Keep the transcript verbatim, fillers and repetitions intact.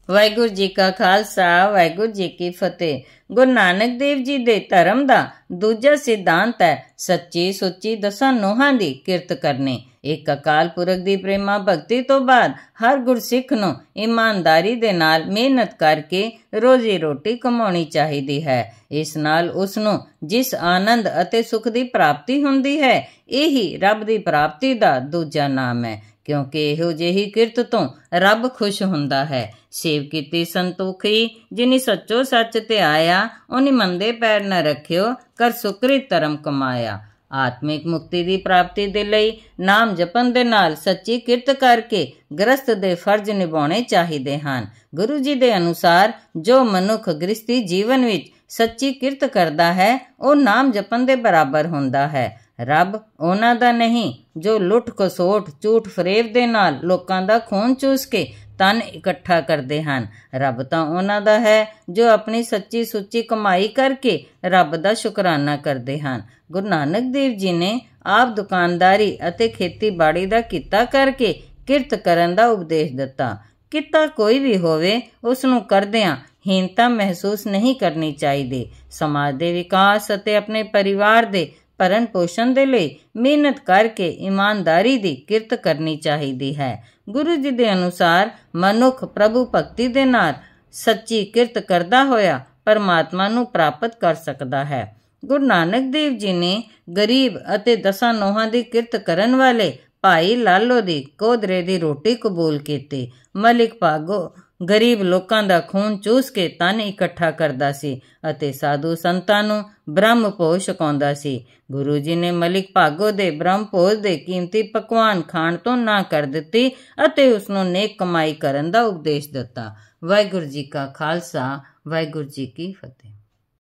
ਵਾਹਿਗੁਰੂ ਜੀ ਕਾ ਖਾਲਸਾ ਵਾਹਿਗੁਰੂ ਜੀ ਕੀ ਫਤਿਹ। ਗੁਰੂ ਨਾਨਕ ਦੇਵ ਜੀ ਦੇ ਧਰਮ ਦਾ ਦੂਜਾ ਸਿਧਾਂਤ ਹੈ ਸੱਚੀ ਸੁੱਚੀ ਦਸਾਂ ਨੋਹਾਂ ਦੀ ਕਿਰਤ ਕਰਨੀ। ਇੱਕ ਅਕਾਲ ਪੁਰਖ ਦੀ ਪ੍ਰੇਮਾ ਭਗਤੀ ਤੋਂ ਬਾਅਦ ਹਰ ਗੁਰਸਿੱਖ ਨੂੰ ਇਮਾਨਦਾਰੀ ਦੇ ਨਾਲ ਮਿਹਨਤ ਕਰਕੇ ਰੋਜ਼ੀ ਰੋਟੀ ਕਮਾਉਣੀ ਚਾਹੀਦੀ ਹੈ। ਇਸ ਨਾਲ ਉਸ ਨੂੰ ਜਿਸ ਆਨੰਦ ਅਤੇ ਸੁੱਖ ਦੀ ਪ੍ਰਾਪਤੀ ਹੁੰਦੀ ਹੈ, ਇਹੀ ਰੱਬ ਦੀ ਪ੍ਰਾਪਤੀ ਦਾ ਦੂਜਾ ਨਾਮ ਹੈ, ਕਿਉਂਕਿ ਇਹੋ ਜਿਹੀ ਕਿਰਤ ਤੋਂ ਰੱਬ ਖੁਸ਼ ਹੁੰਦਾ ਹੈ। ਸੇਵ ਕੀਤੀ ਸੰਤੋਖੀ ਜਿਨੀ ਸੱਚੋ ਸੱਚ ਤੇ ਆਇਆ, ਉਹਨੀ ਮੰਦੇ ਪੈਰ ਨ ਰੱਖਿਓ ਕਰ ਸੁਕ੍ਰਿਤ ਧਰਮ ਕਮਾਇਆ। ਆਤਮਿਕ ਮੁਕਤੀ ਦੀ ਪ੍ਰਾਪਤੀ ਦੇ ਲਈ ਨਾਮ ਜਪਣ ਦੇ ਨਾਲ ਸੱਚੀ ਕਿਰਤ ਕਰਕੇ ਗ੍ਰਸਤ ਦੇ ਫਰਜ਼ ਨਿਭਾਉਣੇ ਚਾਹੀਦੇ ਹਨ। ਗੁਰੂ ਜੀ ਦੇ ਅਨੁਸਾਰ ਜੋ ਮਨੁੱਖ ਗ੍ਰਸਤੀ ਜੀਵਨ ਵਿੱਚ ਸੱਚੀ ਕਿਰਤ ਕਰਦਾ ਹੈ, ਉਹ ਨਾਮ ਜਪਣ ਦੇ ਬਰਾਬਰ ਹੁੰਦਾ ਹੈ। ਰੱਬ ਉਹਨਾਂ ਦਾ ਨਹੀਂ ਜੋ ਲੁੱਟ ਖਸੋਟ ਝੂਠ ਫਰੇਬ ਦੇ ਨਾਲ ਲੋਕਾਂ ਦਾ ਖੂਨ ਚੂਸ ਕੇ ਧਨ ਇਕੱਠਾ ਕਰਦੇ ਹਨ। ਰੱਬ ਤਾਂ ਉਹਨਾਂ ਦਾ ਹੈ ਜੋ ਆਪਣੀ ਸੱਚੀ ਸੁੱਚੀ ਕਮਾਈ ਕਰਕੇ ਰੱਬ ਦਾ ਸ਼ੁਕਰਾਨਾ ਕਰਦੇ ਹਨ। ਗੁਰੂ ਨਾਨਕ ਦੇਵ ਜੀ ਨੇ ਆਪ ਦੁਕਾਨਦਾਰੀ ਅਤੇ ਖੇਤੀਬਾੜੀ ਦਾ ਕਿੱਤਾ ਕਰਕੇ ਕਿਰਤ ਕਰਨ ਦਾ ਉਪਦੇਸ਼ ਦਿੱਤਾ। ਕਿੱਤਾ ਕੋਈ ਵੀ ਹੋਵੇ, ਉਸ ਨੂੰ ਕਰਦਿਆਂ ਹੀਨਤਾ ਮਹਿਸੂਸ ਨਹੀਂ ਕਰਨੀ ਚਾਹੀਦੀ। ਸਮਾਜ ਦੇ ਵਿਕਾਸ ਅਤੇ ਆਪਣੇ ਪਰਿਵਾਰ ਦੇ ਭਰਨ ਪੋਸ਼ਣ ਦੇ ਲਈ ਮਿਹਨਤ ਕਰਕੇ ਇਮਾਨਦਾਰੀ ਦੀ ਕਿਰਤ ਕਰਨੀ ਚਾਹੀਦੀ ਹੈ। ਗੁਰੂ ਜੀ ਦੇ ਅਨੁਸਾਰ ਮਨੁੱਖ ਪ੍ਰਭੂ ਭਗਤੀ ਦੇ ਨਾਲ ਸੱਚੀ ਕਿਰਤ ਕਰਦਾ ਹੋਇਆ ਪਰਮਾਤਮਾ ਨੂੰ ਪ੍ਰਾਪਤ ਕਰ ਸਕਦਾ ਹੈ। ਗੁਰੂ ਨਾਨਕ ਦੇਵ ਜੀ ਨੇ ਗਰੀਬ ਅਤੇ ਦਸਾਂ ਨੋਹਾਂ ਦੀ ਕਿਰਤ ਕਰਨ ਵਾਲੇ ਭਾਈ ਲਾਲੋ ਦੀ ਕੋਦਰੇ ਦੀ ਰੋਟੀ ਕਬੂਲ ਕੀਤੀ। ਮਲਿਕ ਭਾਗੋ ਗਰੀਬ ਲੋਕਾਂ ਦਾ ਖੂਨ ਚੂਸ ਕੇ ਧਨ ਇਕੱਠਾ ਕਰਦਾ ਸੀ ਅਤੇ ਸਾਧੂ ਸੰਤਾਂ ਨੂੰ ਬ੍ਰਹਮ ਭੋਜ ਛਕਾਉਂਦਾ ਸੀ। ਗੁਰੂ ਜੀ ਨੇ ਮਲਿਕ ਭਾਗੋ ਦੇ ਬ੍ਰਹਮ ਭੋਜ ਦੇ ਕੀਮਤੀ ਪਕਵਾਨ ਖਾਣ ਤੋਂ ਨਾ ਕਰ ਦਿੱਤੀ ਅਤੇ ਉਸ ਨੂੰ ਨੇਕ ਕਮਾਈ ਕਰਨ ਦਾ ਉਪਦੇਸ਼ ਦਿੱਤਾ। ਵਾਹਿਗੁਰੂ ਜੀ ਕਾ ਖਾਲਸਾ ਵਾਹਿਗੁਰੂ ਜੀ ਕੀ ਫਤਿਹ।